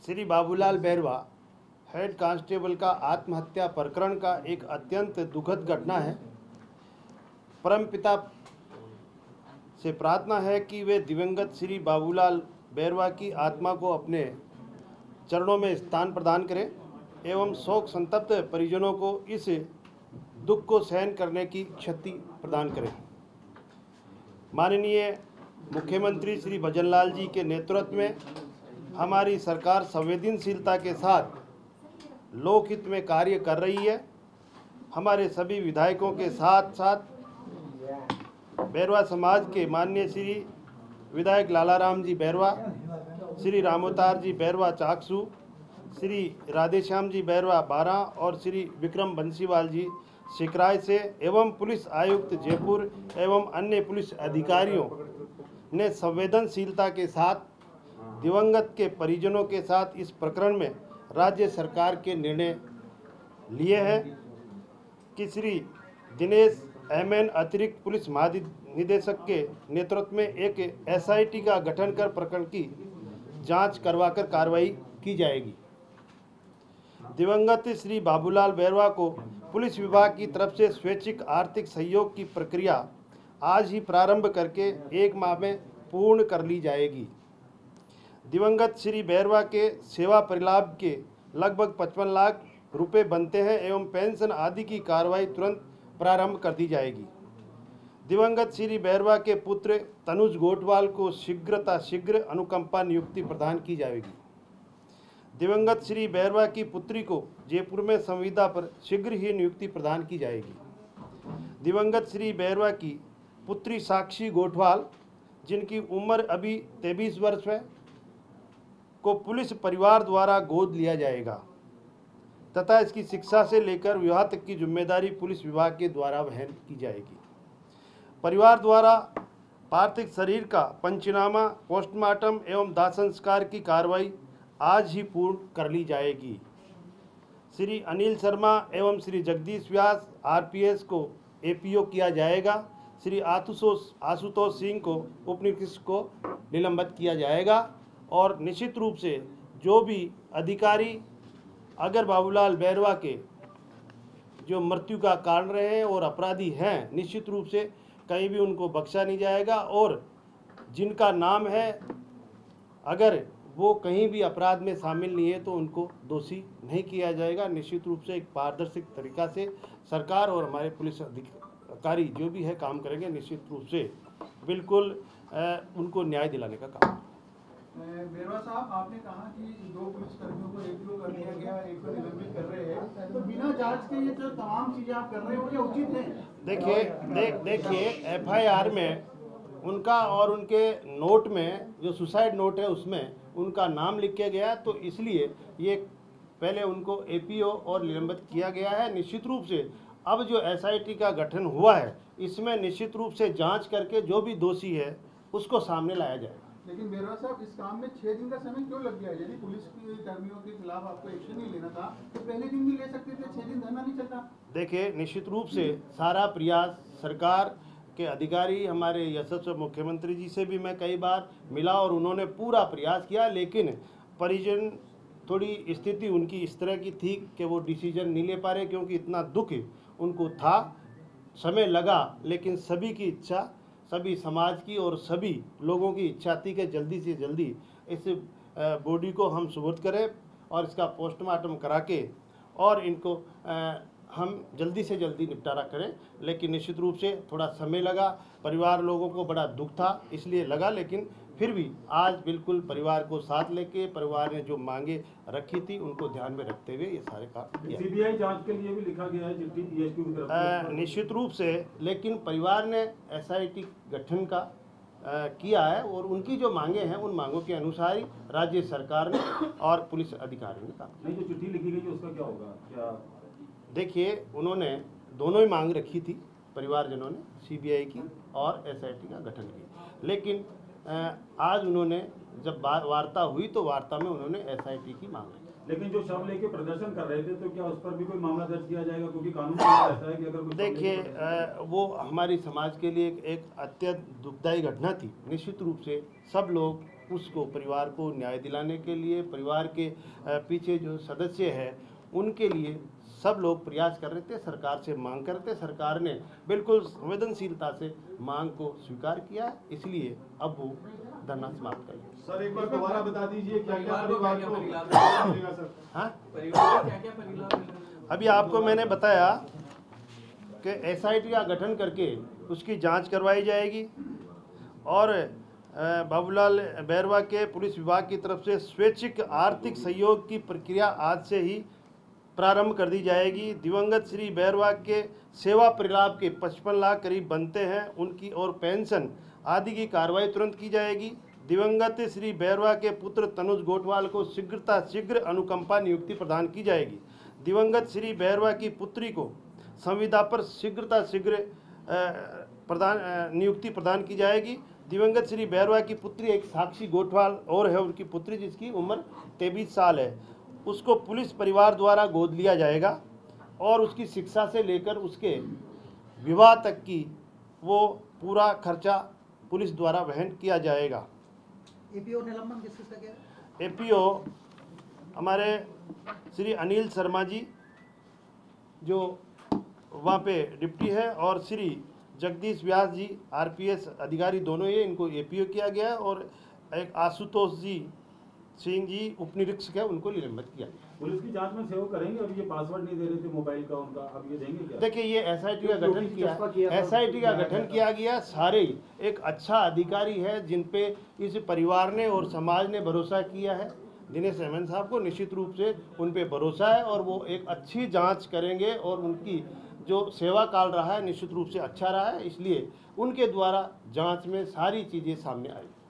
Shri Babulal Bairwa head constable का आत्महत्या प्रकरण का एक अत्यंत दुखद घटना है। परमपिता से प्रार्थना है कि वे दिवंगत श्री बाबूलाल बैरवा की आत्मा को अपने चरणों में स्थान प्रदान करें एवं शोक संतप्त परिजनों को इस दुख को सहन करने की शक्ति प्रदान करें। माननीय मुख्यमंत्री श्री भजनलाल जी के नेतृत्व में हमारी सरकार संवेदनशीलता के साथ लोकहित में कार्य कर रही है। हमारे सभी विधायकों के साथ साथ बैरवा समाज के माननीय श्री विधायक लालाराम जी बैरवा, श्री रामोतार जी बैरवा चाकसू, श्री राधेश्याम जी बैरवा बारा और श्री विक्रम बंसीवाल जी सिकराय से एवं पुलिस आयुक्त जयपुर एवं अन्य पुलिस अधिकारियों ने संवेदनशीलता के साथ दिवंगत के परिजनों के साथ इस प्रकरण में राज्य सरकार के निर्णय लिए हैं कि श्री दिनेश एमएन अतिरिक्त पुलिस महानिदेशक के नेतृत्व में एक एसआईटी का गठन कर प्रकरण की जांच करवाकर कार्रवाई की जाएगी। दिवंगत श्री बाबूलाल बैरवा को पुलिस विभाग की तरफ से स्वैच्छिक आर्थिक सहयोग की प्रक्रिया आज ही प्रारंभ करके 1 माह में पूर्ण कर ली जाएगी। दिवंगत श्री बैरवा के सेवा परिलाभ के लगभग 55 लाख रुपए बनते हैं एवं पेंशन आदि की कार्रवाई तुरंत प्रारंभ कर दी जाएगी। दिवंगत श्री बैरवा के पुत्र तनुज गोटवाल को शीघ्र अनुकंपा नियुक्ति प्रदान की जाएगी। दिवंगत श्री बैरवा की पुत्री को जयपुर में संविदा पर शीघ्र ही नियुक्ति प्रदान की जाएगी। दिवंगत श्री बैरवा की पुत्री साक्षी गोटवाल, जिनकी उम्र अभी 23 वर्ष है, को पुलिस परिवार द्वारा गोद लिया जाएगा तथा इसकी शिक्षा से लेकर विवाह तक की जिम्मेदारी पुलिस विभाग के द्वारा वहन की जाएगी। परिवार द्वारा पार्थिव शरीर का पंचनामा, पोस्टमार्टम एवं दाह संस्कार की कार्रवाई आज ही पूर्ण कर ली जाएगी। श्री अनिल शर्मा एवं श्री जगदीश व्यास आरपीएस को एपीओ किया जाएगा। श्री आशुतोष सिंह को उपनिरीक्षक को निलंबित किया जाएगा और निश्चित रूप से जो भी अधिकारी अगर बाबूलाल बैरवा के जो मृत्यु का कारण रहे और अपराधी हैं, निश्चित रूप से कहीं भी उनको बख्शा नहीं जाएगा और जिनका नाम है अगर वो कहीं भी अपराध में शामिल नहीं है तो उनको दोषी नहीं किया जाएगा। निश्चित रूप से एक पारदर्शी तरीका से सरकार और हमारे पुलिस अधिकारी जो भी है काम करेंगे। निश्चित रूप से बिल्कुल उनको न्याय दिलाने का काम। बैरवा साहब, आपने कहा कि 2 पुलिसकर्मियों को एपीओ कर दिया गया, एक को निलंबित कर रहे हैं, तो बिना जांच के ये जो तमाम चीजें आप कर रहे हो क्या उचित है? देखिए एफआईआर में उनका और उनके नोट में जो सुसाइड नोट है उसमें उनका नाम लिख के गया, तो इसलिए ये पहले उनको एपीओ और निलंबित किया गया है। निश्चित रूप से अब जो एसआईटी का गठन हुआ है इसमें निश्चित रूप से जांच करके जो भी दोषी है उसको सामने लाया जाएगा। लेकिन बैरवा साहब, इस काम में 6 दिन का समय क्यों लग गया? यदि पुलिस के कर्मियों के खिलाफ आपको एक्शन नहीं लेना था तो पहले दिन भी ले सकते थे, 6 दिन धरना नहीं चलता। देखिए निश्चित रूप से सारा प्रयास सरकार के अधिकारी, हमारे यशस्वी मुख्यमंत्री जी से भी मैं कई बार मिला और उन्होंने पूरा प्रयास किया, लेकिन परिजन थोड़ी स्थिति उनकी इस तरह की थी कि वो डिसीजन नहीं ले पा रहे क्योंकि इतना दुख उनको था, समय लगा, लेकिन सभी की इच्छा, सभी समाज की और सभी लोगों की इच्छा थी कि जल्दी से जल्दी इस बॉडी को हम सुपुर्द करें और इसका पोस्टमार्टम करा के और इनको हम जल्दी से जल्दी निपटारा करें। लेकिन निश्चित रूप से थोड़ा समय लगा, परिवार लोगों को बड़ा दुख था इसलिए लगा, लेकिन फिर भी आज बिल्कुल परिवार को साथ लेके परिवार ने जो मांगे रखी थी उनको ध्यान में रखते हुए ये सारे काम किया। सीबीआई जांच के लिए भी लिखा गया है चिट्ठी डीएसपी की तरफ से। निश्चित रूप से, लेकिन परिवार ने एसआईटी गठन का किया है और उनकी जो मांगे हैं उन मांगों के अनुसार ही राज्य सरकार ने और पुलिस अधिकारियों ने काम। नहीं, जो चिट्ठी लिखी गई है उसका क्या होगा? क्या देखिए, उन्होंने दोनों ही मांग रखी थी परिवारजनों ने, सीबीआई की और एसआईटी का गठन की, लेकिन आज उन्होंने जब वार्ता हुई तो वार्ता में उन्होंने एसआईटी की मांग रखी। लेकिन जो शव लेके प्रदर्शन कर रहे थे तो क्या उस पर भी कोई मामला दर्ज किया जाएगा? क्योंकि कानून में ऐसा है कि अगर कोई देखिए वो हमारी समाज के लिए एक अत्यंत दुखदायी घटना थी। निश्चित रूप से सब लोग उसको परिवार को न्याय दिलाने के लिए, परिवार के पीछे जो सदस्य हैं उनके लिए सब लोग प्रयास कर रहे थे, सरकार से मांग कर रहे थे। सरकार ने बिल्कुल संवेदनशीलता से मांग को स्वीकार किया, इसलिए अब वो धरना समाप्त कर लिया। सर एक बार दोबारा बता दीजिए क्या क्या परिवार परिवार को को मिलेगा सर? हाँ, परिवार को क्या-क्या परिलाभ मिलेगा? अभी आपको मैंने बताया कि एसआईटी का गठन करके उसकी जांच करवाई जाएगी और बाबूलाल बैरवा के पुलिस विभाग की तरफ से स्वैच्छिक आर्थिक सहयोग की प्रक्रिया आज से ही प्रारंभ कर दी जाएगी। दिवंगत श्री बैरवा के सेवा परिलाभ के 55 लाख करीब बनते हैं, उनकी और पेंशन आदि की कार्रवाई तुरंत की जाएगी। दिवंगत श्री बैरवा के पुत्र तनुज गोटवाल को शीघ्र अनुकंपा नियुक्ति प्रदान की जाएगी। दिवंगत श्री बैरवा की पुत्री को संविदा पर शीघ्र नियुक्ति प्रदान की जाएगी। दिवंगत श्री बैरवा की पुत्री एक साक्षी गोटवाल और है, उनकी पुत्री जिसकी उम्र 23 साल है, उसको पुलिस परिवार द्वारा गोद लिया जाएगा और उसकी शिक्षा से लेकर उसके विवाह तक की वो पूरा खर्चा पुलिस द्वारा वहन किया जाएगा। एपीओ निलंबन किसका क्या है? एपीओ हमारे श्री अनिल शर्मा जी जो वहाँ पे डिप्टी है और श्री जगदीश व्यास जी आरपीएस अधिकारी, दोनों ये इनको एपीओ किया गया है और एक आशुतोष जी सिंह जी उपनिरीक्षक है, उनको निलंबित किया गया। पुलिस की जांच में सहयोग करेंगे? अभी ये पासवर्ड नहीं दे रहे थे मोबाइल का उनका, अब ये देंगे क्या? देखिए ये एसआईटी का गठन किया गया। सारे एक अच्छा अधिकारी है जिन पे इस परिवार ने और समाज ने भरोसा किया है। दिनेश अहमद साहब को निश्चित रूप से उन पे भरोसा है और वो एक अच्छी जांच करेंगे और उनकी जो सेवा काल रहा है निश्चित रूप से अच्छा रहा है, इसलिए उनके द्वारा जांच में सारी चीज़ें सामने आई।